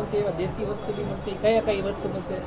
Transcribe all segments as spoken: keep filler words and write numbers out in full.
મળતી એવા દેશી વસ્તુ બી મળશે, કયા કઈ વસ્તુ મળશે?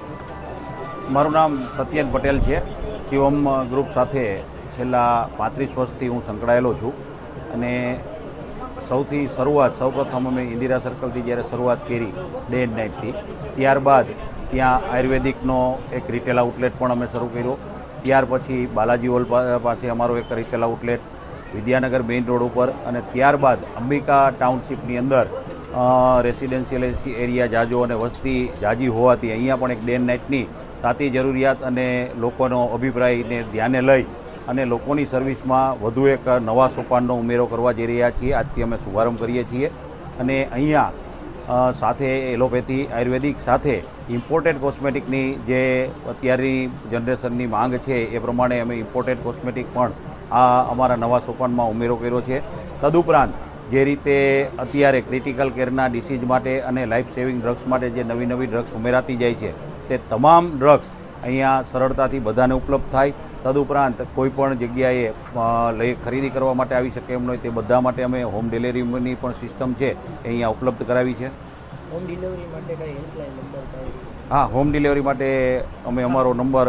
મારું નામ સત્યેન પટેલ છે. શિવમ ગ્રુપ સાથે છેલ્લા પાંત્રીસ વર્ષથી હું સંકળાયેલો છું અને સૌથી શરૂઆત સૌપ્રથમ અમે ઇન્દિરા સર્કલથી જ્યારે શરૂઆત કરી ડે એન્ડ નાઇટથી, ત્યારબાદ ત્યાં આયુર્વેદિકનો એક રિટેલ આઉટલેટ પણ અમે શરૂ કર્યો. ત્યાર પછી બાલાજી હોલ પાસે અમારો એક retail outlet, Vidyanagar main road ઉપર, અને ત્યારબાદ અંબિકા ટાઉનશીપની અંદર રેસિડેન્શિયલ એરિયા જાજો અને વસ્તી જાજી હોવાથી અહીંયા પણ એક ડે એન્ડ નાઇટની તાતી જરૂરિયાત અને લોકોનો અભિપ્રાયને ધ્યાને લઈ અને લોકોની સર્વિસમાં વધુ એક નવા સોપાનનો ઉમેરો કરવા જઈ રહ્યા છીએ. આજથી અમે શુભારંભ કરીએ છીએ અને અહીંયા સાથે એલોપેથી આયુર્વેદિક સાથે ઇમ્પોર્ટેડ કોસ્મેટિકની જે અત્યારની જનરેશનની માંગ છે એ પ્રમાણે અમે ઇમ્પોર્ટેડ કોસ્મેટિક પણ આ અમારા નવા સોપાનમાં ઉમેરો કર્યો છે. તદુપરાંત જે રીતે અત્યારે ક્રિટિકલ કેરના ડિસીઝ માટે અને લાઈફ સેવિંગ ડ્રગ્સ માટે જે નવી નવી ડ્રગ્સ ઉમેરાતી જાય છે તે તમામ ડ્રગ્સ અહીંયા સરળતાથી બધાને ઉપલબ્ધ થાય. તદુપરાંત કોઈ પણ જગ્યાએ લઈ ખરીદી કરવા માટે આવી શકે એમ હોય તે બધા માટે અમે હોમ ડિલિવરીની પણ સિસ્ટમ છે એ અહીંયા ઉપલબ્ધ કરાવી છે. હોમ ડિલિવરી માટે કઈ હેલ્પલાઇન નંબર છે? હા, હોમ ડિલિવરી માટે અમે અમારો નંબર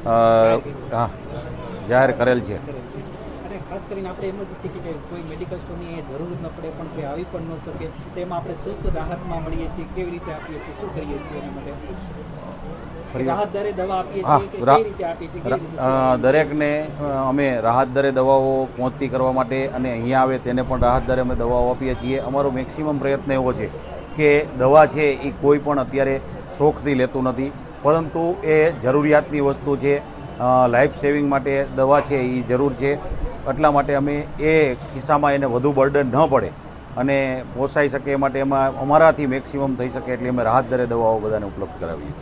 હા જાહેર કરેલ છે. અને ખાસ કરીને આપણે એમ જ છીએ કે કોઈ મેડિકલ સ્ટોરની એ જરૂર ન પડે પણ કોઈ આવી પણ ન શકે, તેમાં આપણે શું શું રાહતમાં મળીએ છીએ, કેવી રીતે આપીએ છીએ, શું કરીએ છીએ એના માટે? રાહત દરે દવા આપીએ છીએ કે કઈ રીતે આપીએ છીએ? દરેકને અમે રાહત દરે દવાઓ પહોંચતી કરવા માટે અને અહીંયા આવે તેને પણ રાહત દરે અમે દવાઓ આપીએ છીએ. અમારો મેક્સિમમ પ્રયત્ન એવો છે કે દવા છે એ કોઈ પણ અત્યારે શોખથી લેતું નથી, પરંતુ એ જરૂરિયાતની વસ્તુ છે. લાઈફ સેવિંગ માટે દવા છે એ જરૂર છે. એટલા માટે અમે એ કિસ્સામાં એને વધુ બર્ડન ન પડે અને પોસાઈ શકે એ માટે એમાં અમારાથી મેક્સિમમ થઈ શકે એટલી અમે રાહત દરે દવાઓ બધાને ઉપલબ્ધ કરાવીએ.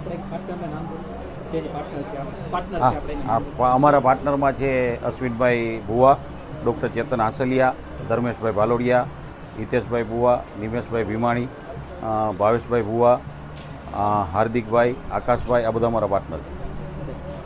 હા, અમારા પાર્ટનરમાં છે અશ્વિનભાઈ ભુવા, ડૉક્ટર ચેતન આસલિયા, ધર્મેશભાઈ ભાલોડિયા, હિતેશભાઈ ભુવા, નિમેશભાઈ ભીમાણી, ભાવેશભાઈ ભુવા, હાર્દિકભાઈ, આકાશભાઈ, આ બધા અમારા પાર્ટનર છે.